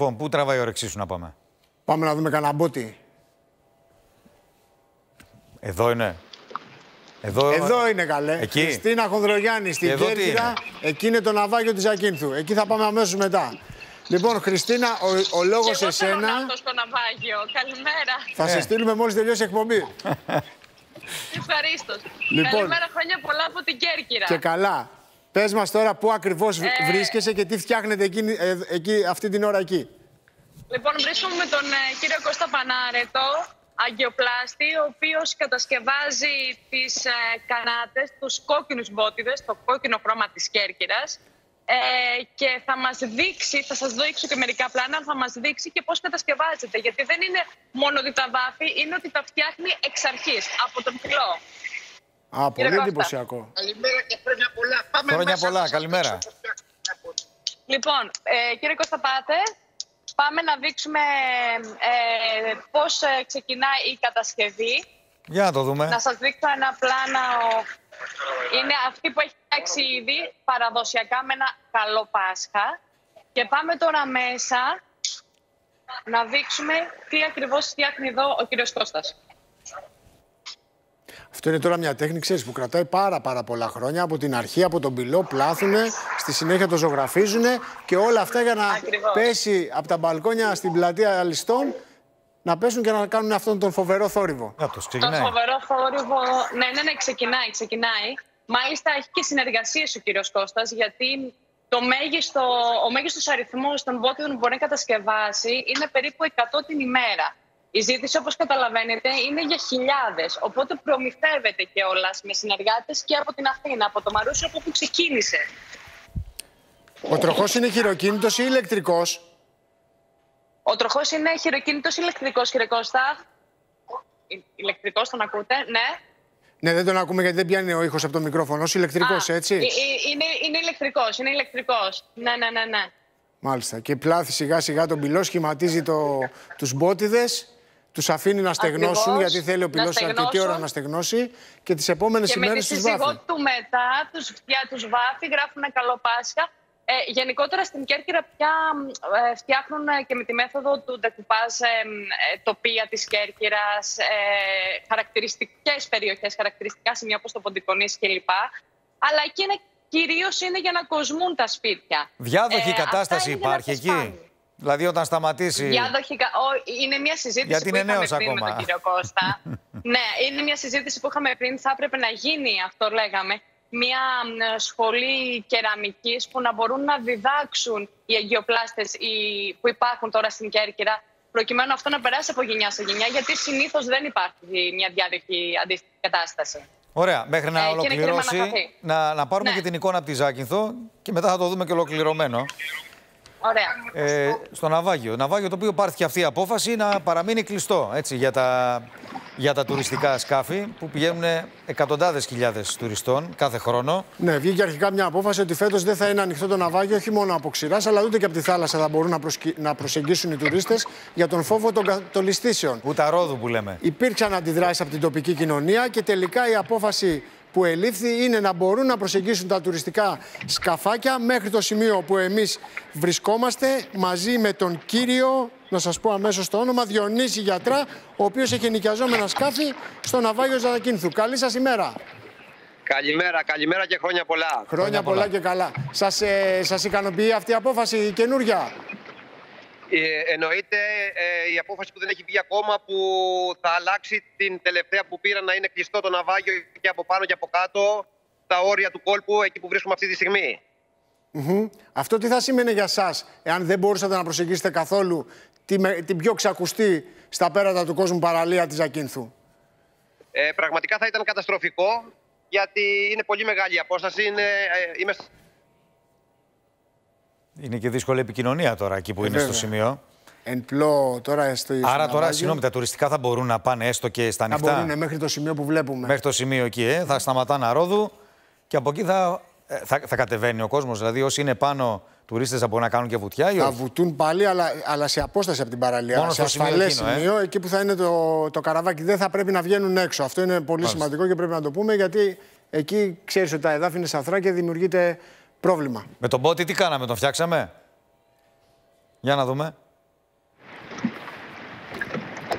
Λοιπόν, πού τραβάει η όρεξή σου να πάμε? Πάμε να δούμε κανένα μπότι. Εδώ είναι. Εδώ είναι καλέ. Εκεί. Χριστίνα Χονδρογιάννη στην Κέρκυρα. Εκεί είναι το ναυάγιο της Ζακίνθου. Εκεί θα πάμε αμέσως μετά. Λοιπόν, Χριστίνα, ο λόγος σε εσένα. Εγώ στο ναυάγιο. Καλημέρα. Θα σε στείλουμε μόλις τελειώσει η εκπομπή. Ευχαρίστως. Λοιπόν, καλημέρα, χρόνια πολλά από την Κέρκυρα. Και καλά. Πες μας τώρα πού ακριβώς βρίσκεσαι και τι φτιάχνετε εκεί αυτή την ώρα εκεί. Λοιπόν, βρίσκομαι με τον κύριο Κώστα Πανάρετο, αγκιοπλάστη, ο οποίος κατασκευάζει τις κανάτες, τους κόκκινους μπότιδες, το κόκκινο χρώμα της Κέρκυρας. Και θα μας δείξει, θα σας δείξω και μερικά πλάνα, θα μας δείξει και πώς κατασκευάζεται. Γιατί δεν είναι μόνο ότι τα βάφει, είναι ότι τα φτιάχνει εξ αρχής, από τον φυλό. Πολύ εντυπωσιακό. Καλημέρα και χρόνια πολλά. Πάμε χρόνια πολλά, καλημέρα. Λοιπόν, κύριε Κώστα, πάμε να δείξουμε πώς ξεκινάει η κατασκευή. Για να το δούμε. Να σας δείξω ένα πλάνο. Είναι αυτή που έχει φτιάξει ήδη παραδοσιακά με ένα καλό Πάσχα. Και πάμε τώρα μέσα να δείξουμε τι ακριβώς φτιάχνει εδώ ο κύριος Κώστας. Αυτό είναι τώρα μια τέχνη, ξέρεις, που κρατάει πάρα πολλά χρόνια. Από την αρχή, από τον πυλό, πλάθουνε, στη συνέχεια το ζωγραφίζουνε και όλα αυτά για να πέσει από τα μπαλκόνια στην πλατεία Αλιστών, να πέσουν και να κάνουν αυτόν τον φοβερό θόρυβο. Τον φοβερό θόρυβο, ναι, ξεκινάει. Μάλιστα έχει και συνεργασίες ο κύριος Κώστας, γιατί ο μέγιστος αριθμός των μπότιδων που μπορεί να κατασκευάσει είναι περίπου 100 την ημέρα. Η ζήτηση, όπως καταλαβαίνετε, είναι για χιλιάδες. Οπότε προμηθεύεται κιόλας με συνεργάτες και από την Αθήνα, από το Μαρούσιο, από όπου ξεκίνησε. Ο τροχός είναι χειροκίνητος ή ηλεκτρικός? Ο τροχός είναι χειροκίνητος ή ηλεκτρικός, κύριε Κώστα? Ηλεκτρικός, τον ακούτε, ναι. Ναι, δεν τον ακούμε γιατί δεν πιάνει ο ήχος από το μικρόφωνο. Είσαι ηλεκτρικός, έτσι? Είναι ηλεκτρικός. Ναι. Μάλιστα. Και πλάθει σιγά τον πυλό, σχηματίζει τους μπότιδες, τους αφήνει να στεγνώσουν, γιατί θέλει ο πυλός αρκετή ώρα να στεγνώσει και τις επόμενες ημέρες τους βάφει. Και με τη σύζυγό του μετά τους βάφει, γράφουν καλό Πάσχα. Γενικότερα στην Κέρκυρα πια φτιάχνουν και με τη μέθοδο του ντεκουπάζ τοπία της Κέρκυρας, χαρακτηριστικές περιοχές, χαρακτηριστικά σημεία όπως το Ποντικονής κλπ. Αλλά εκεί κυρίως είναι για να κοσμούν τα σπίτια. Διάδοχη κατάσταση υπάρχει εκεί? Δηλαδή όταν σταματήσει... Είναι μια συζήτηση που είχαμε πριν με τον κύριο Κώστα. Ναι, είναι μια συζήτηση που είχαμε πριν. Θα έπρεπε να γίνει, αυτό λέγαμε, μια σχολή κεραμικής που να μπορούν να διδάξουν οι αγκιοπλάστες που υπάρχουν τώρα στην Κέρκυρα, προκειμένου αυτό να περάσει από γενιά σε γενιά, γιατί συνήθως δεν υπάρχει μια διάδοχη αντίστοιχη κατάσταση. Ωραία. Μέχρι να ολοκληρώσει, να πάρουμε και την εικόνα από τη Ζάκυνθο και μετά θα το δούμε και ολοκληρωμένο. Ωραία. Στο ναυάγιο. Ναυάγιο το οποίο πάρθηκε αυτή η απόφαση να παραμείνει κλειστό, έτσι, για τα τουριστικά σκάφη που πηγαίνουν εκατοντάδες χιλιάδες τουριστών κάθε χρόνο. Ναι, βγήκε αρχικά μια απόφαση ότι φέτος δεν θα είναι ανοιχτό το ναυάγιο, όχι μόνο από ξηράς, αλλά ούτε και από τη θάλασσα θα μπορούν να προσεγγίσουν οι τουρίστες για τον φόβο των ληστήσεων. Ούτε ρόδου που λέμε. Υπήρξαν αντιδράσεις από την τοπική κοινωνία και τελικά η απόφαση που ελήφθη είναι να μπορούν να προσεγγίσουν τα τουριστικά σκαφάκια μέχρι το σημείο που εμείς βρισκόμαστε, μαζί με τον κύριο, να σας πω αμέσως το όνομα, Διονύση Γιατρά, ο οποίος έχει ενοικιαζόμενα σκάφη στο ναυάγιο Ζακίνθου. Καλή σας ημέρα. Καλημέρα και χρόνια πολλά. Χρόνια πολλά και καλά. Σας ικανοποιεί αυτή η απόφαση η καινούρια? Εννοείται η απόφαση που δεν έχει βγει ακόμα, που θα αλλάξει την τελευταία που πήρα να είναι κλειστό το ναυάγιο και από πάνω και από κάτω, τα όρια του κόλπου, εκεί που βρίσκομαι αυτή τη στιγμή. Αυτό τι θα σήμαινε για σας, εάν δεν μπορούσατε να προσεγγίσετε καθόλου την πιο ξακουστή στα πέρατα του κόσμου παραλία της Ζακίνθου? Πραγματικά θα ήταν καταστροφικό, γιατί είναι πολύ μεγάλη η απόσταση. Είναι και δύσκολη επικοινωνία τώρα εκεί που είναι στο σημείο. Εν πλώ τώρα άρα τώρα, συγγνώμη, τα τουριστικά θα μπορούν να πάνε έστω και στα ανοιχτά? Θα μπορούν μέχρι το σημείο που βλέπουμε. Μέχρι το σημείο εκεί, θα σταματάνε αρόδου και από εκεί θα κατεβαίνει ο κόσμος. Δηλαδή όσοι είναι πάνω τουρίστες θα μπορούν να κάνουν και βουτιά ή όχι? Θα βουτούν πάλι, αλλά σε απόσταση από την παραλία. Μόνο σε ασφαλές σημείο, εκεί που θα είναι το καραβάκι. Δεν θα πρέπει να βγαίνουν έξω. Αυτό είναι πολύ σημαντικό και πρέπει να το πούμε, γιατί εκεί ξέρεις ότι τα εδάφη είναι σαθρά και δημιουργείται πρόβλημα. Με τον μπότι τι κάναμε, τον φτιάξαμε? Για να δούμε.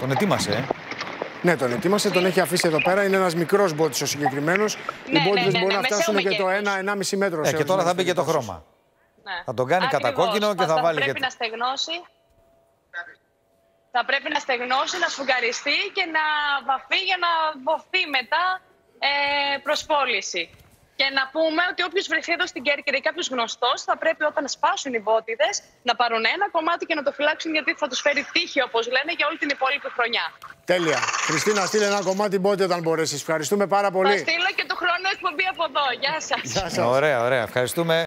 Τον ετοίμασε, Ναι, τον ετοίμασε, τον έχει αφήσει εδώ πέρα. Είναι ένας μικρός μπότης ο συγκεκριμένος. Οι μπότιδες μπορούν να φτάσουν και το 1-1,5 μέτρο. Και τώρα θα μπει και το χρώμα. Ναι. Θα τον κάνει κατά κόκκινο και θα βάλει. Πρέπει να στεγνώσει. Θα πρέπει να στεγνώσει, να σφουγγαριστεί και να βαφεί για να δοθεί μετά προς πώληση. Και να πούμε ότι όποιος βρεθεί εδώ στην Κέρκυρα ή κάποιος γνωστός θα πρέπει όταν σπάσουν οι μπότιδες να πάρουν ένα κομμάτι και να το φυλάξουν, γιατί θα τους φέρει τύχη, όπως λένε, για όλη την υπόλοιπη χρονιά. Τέλεια. Χριστίνα, στείλε ένα κομμάτι μπότι όταν μπορέσεις. Ευχαριστούμε πάρα πολύ. Θα στείλω και του χρόνου εκπομπή από εδώ. Γεια σας. Ωραία, ωραία. Ευχαριστούμε.